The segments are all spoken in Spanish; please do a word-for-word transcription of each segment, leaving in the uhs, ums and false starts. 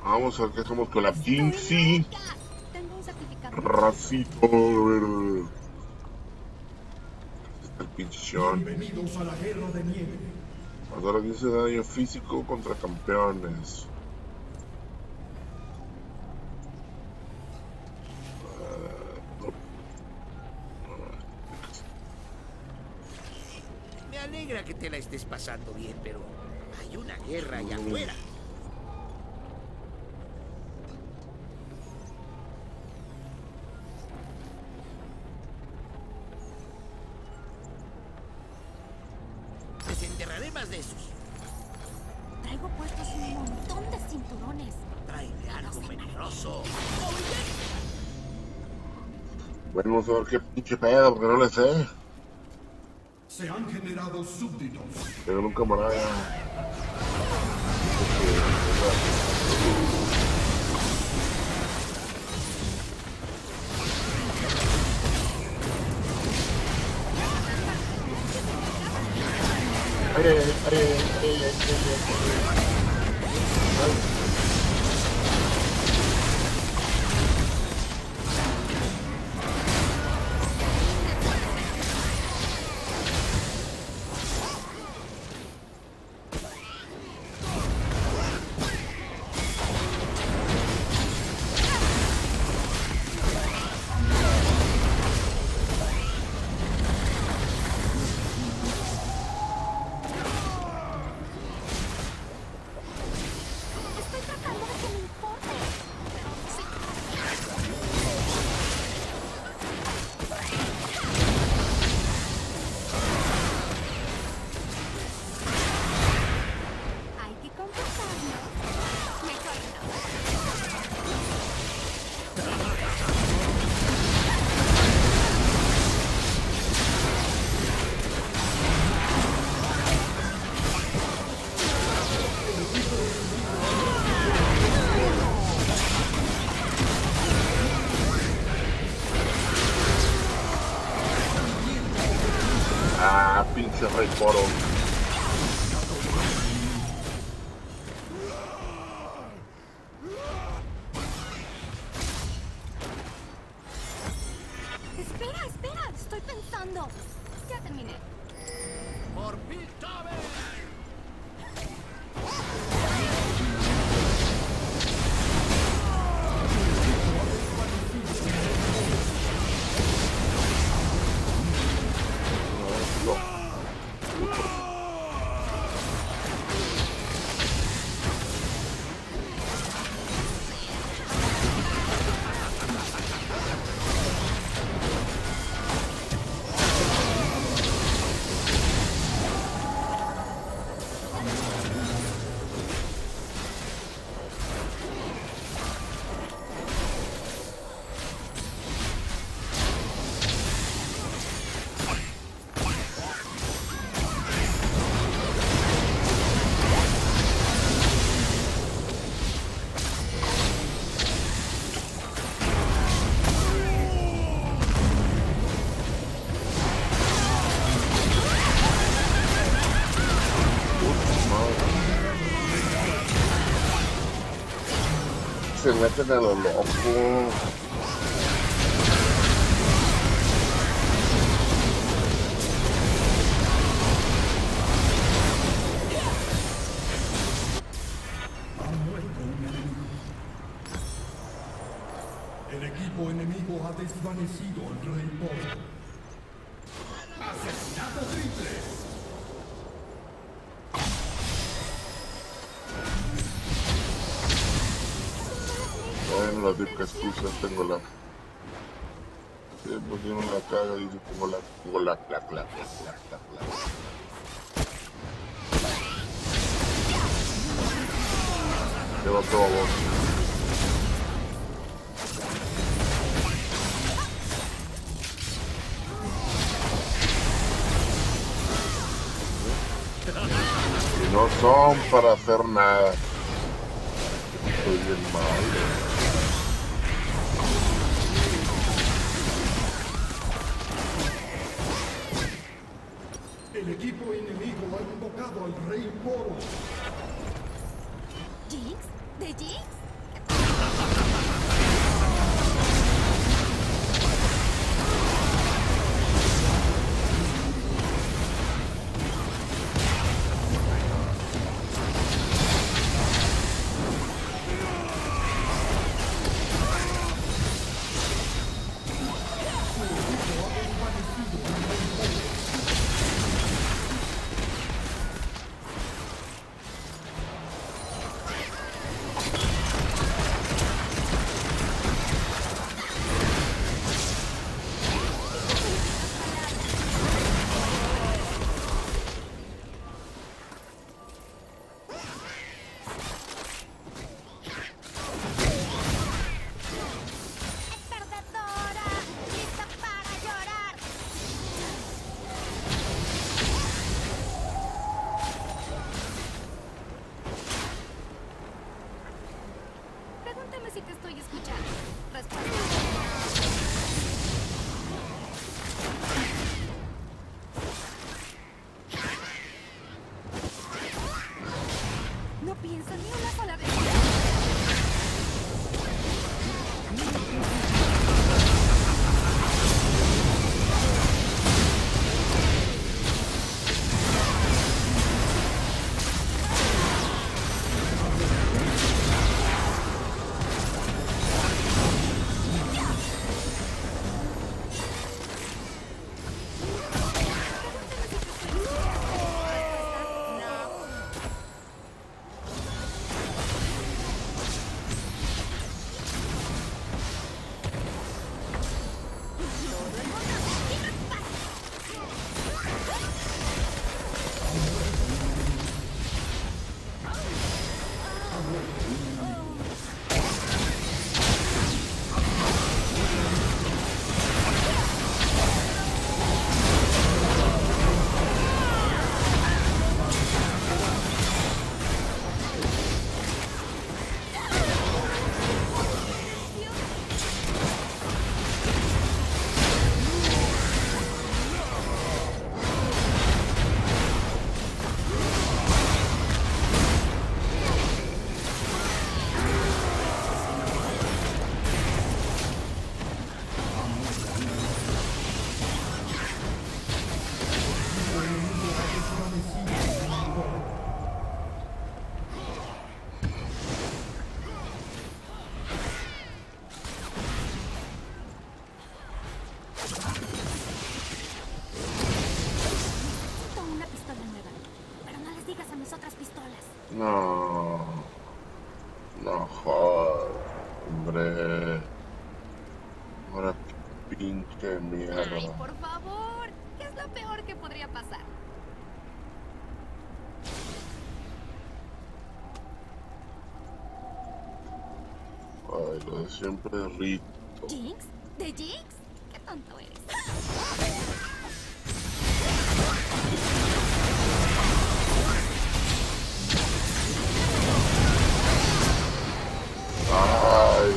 Vamos a ver qué hacemos con la Jinxie. Racito verde. Está el pinche Sean. Bienvenidos a la guerra de nieve. Ahora dice daño físico contra campeones. Me alegra que te la estés pasando bien, pero hay una guerra allá afuera. Desenterraré más de esos. Traigo puestos un montón de cinturones. Tráeme algo peligroso. Bueno, vamos a ver qué pinche pedo, porque no le sé. Se han generado súbditos. Pero nunca me hará. Ay, ay, ay, ay, ay, ay, ay, ay. Estoy tratando de que me importe. Hay que comportarnos. Mejor Ah, pinche rey poro. Espera, espera. Estoy pensando. Ya terminé. ¡Por Piltover! Se meten a lo loco. Ha muerto un enemigo. El equipo enemigo ha desvanecido al Rey Poro. ¡Asesinato triple! Bueno, la típica excusa, tengo la... Sí, pues yo no la caga y yo tengo la... Tengo la... La... La... La... La... La... Lleva todo a vos. Y no son para hacer nada. Soy bien malo. El equipo enemigo ha invocado al Rey Poro. ¿Jinx? ¿De Jinx? si te estoy escuchando. Responde. No piensa ni una sola vez. No, no joder, hombre. Ahora pinche mierda. Ay, por favor. ¿Qué es lo peor que podría pasar? Ay, lo de siempre Rito. ¿Jinx? ¿De Jinx? Qué tonto eres. Ay.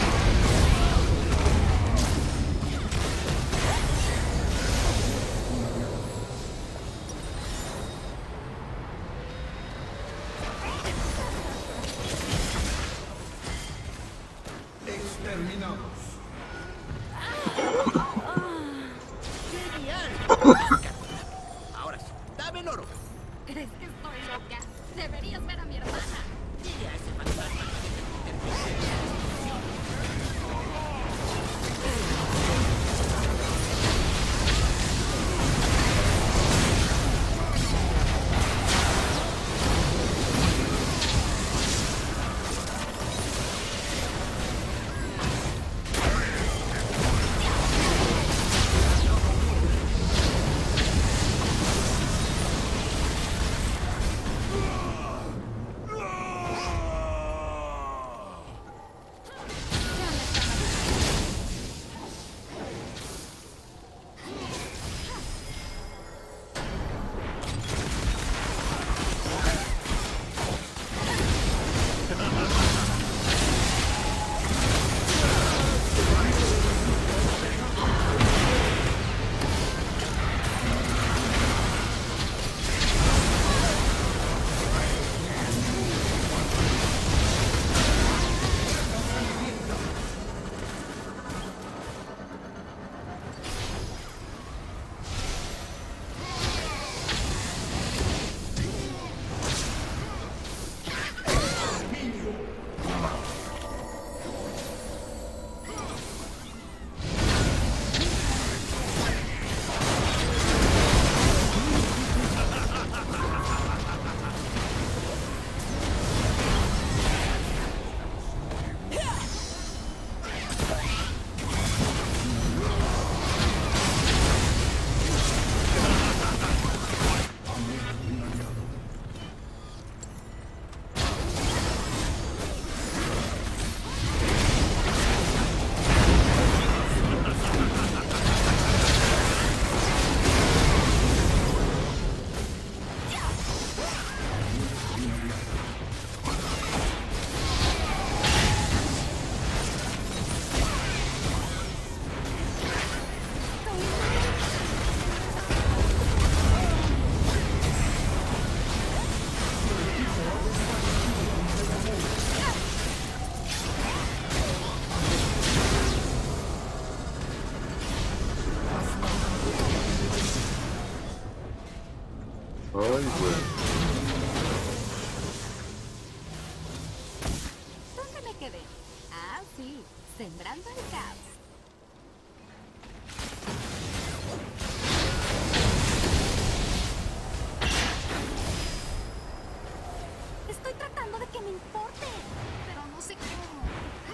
Exterminamos. Ahora sí, dame el oro. ¿Crees que estoy loca? Deberías ver a mi hermana. Dile a ese fantasma que quedé. Ah, sí, sembrando el caos. Estoy tratando de que me importe, pero no sé cómo.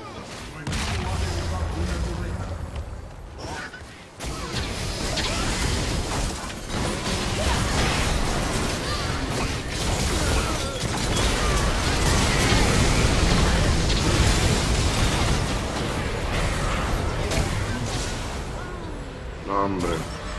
No, hombre.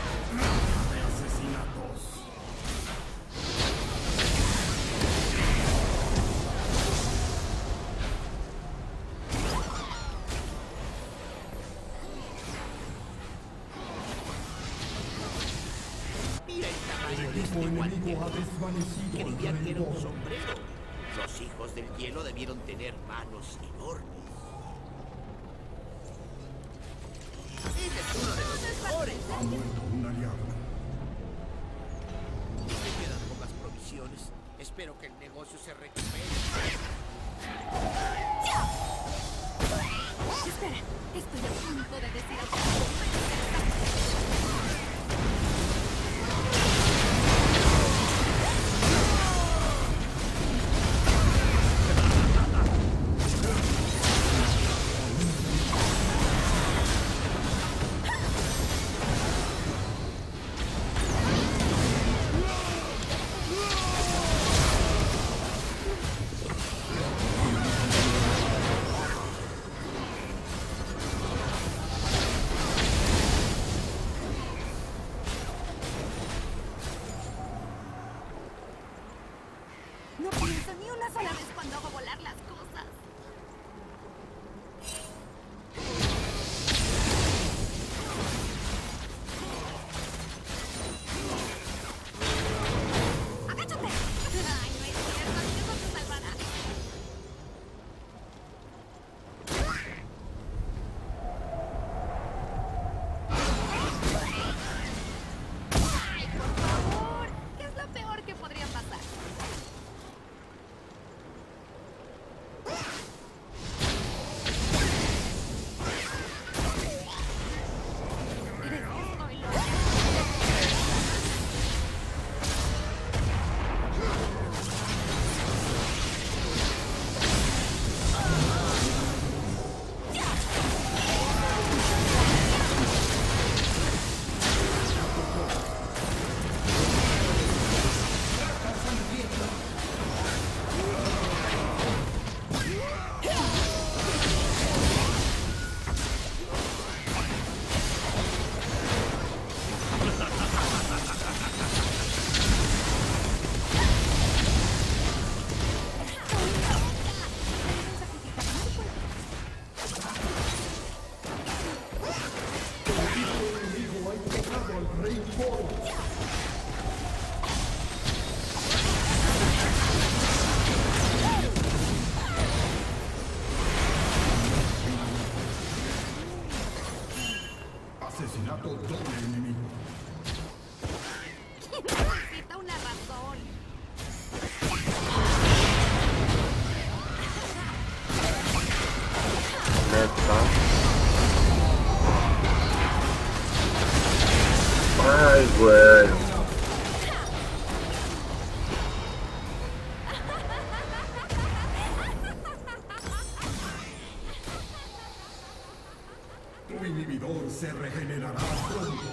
Mira el tamaño El de equipo este enemigo ha guante. desvanecido al Creían que rey era un Goro. sombrero. Los hijos del hielo debieron tener manos enormes. Ese es uno de los mejores. Ha muerto un aliado. Me quedan pocas provisiones. Espero que el negocio se recupere. Espera, estoy a punto de decir algo. No pienso ni una sola vez cuando hago volar las cosas. ¡Agáchate! Ay, no es cierto, eso te salvará. Ay, por favor, ¿qué es lo peor que podría pasar? ¿Crees que estoy loca? El enemigo ha invocado al rey Goro. Asesinato doble enemigo. Necesita una razón. Neta. Ay, güey. Tu inhibidor se regenerará pronto.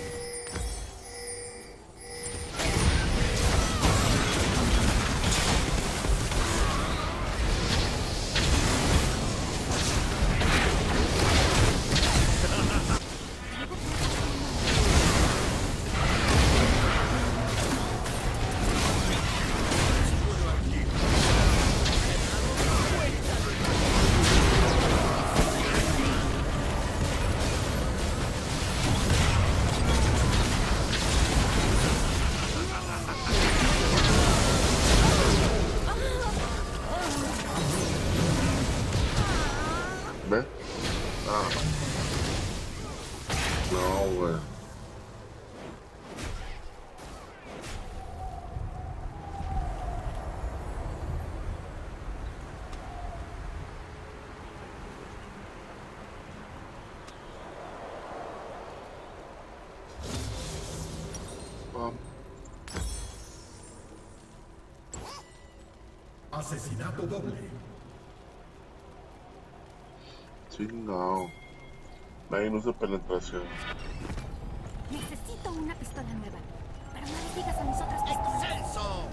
¿Ves? Ah. No, güey. Asesinato doble. Chingao. Nadie no usa penetración. Necesito una pistola nueva. Pero no les digas a mis otras pistolas. ¡Excelso!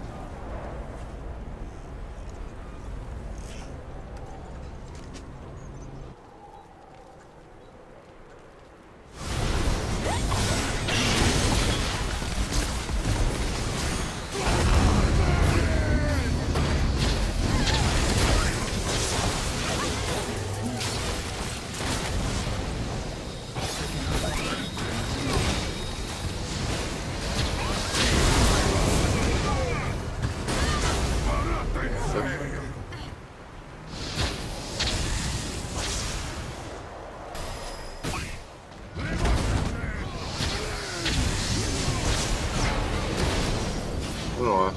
Uno más.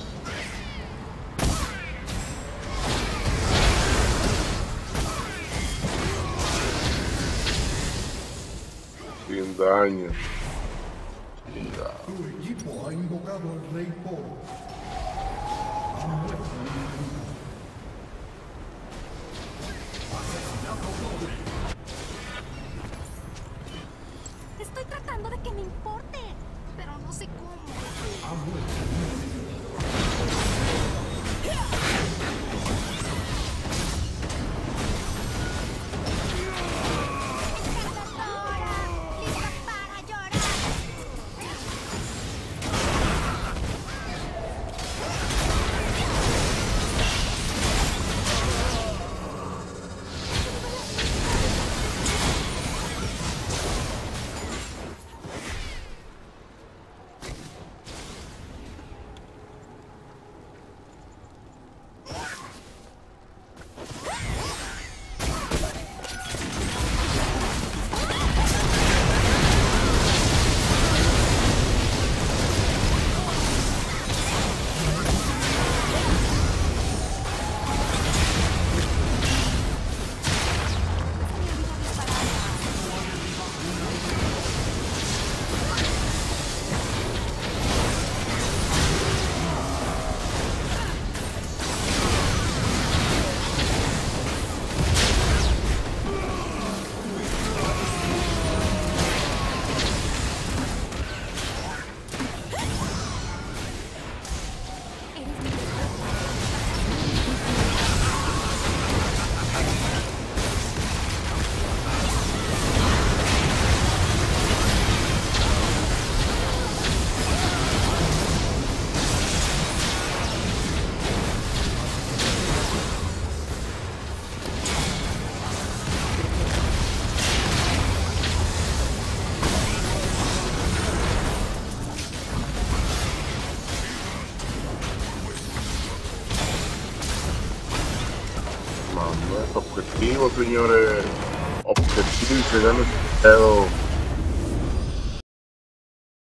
Sin daño. Chingao. Tu equipo ha invocado al Rey Poro. Ha muerto un enemigo. Asesinato doble. Estoy tratando de que me importe, pero no sé cómo. Ha muerto un enemigo. ¡Cargadora! ¡Lista para llorar! Mano, es objetivo, señores. Objetivo y se gana el pedo.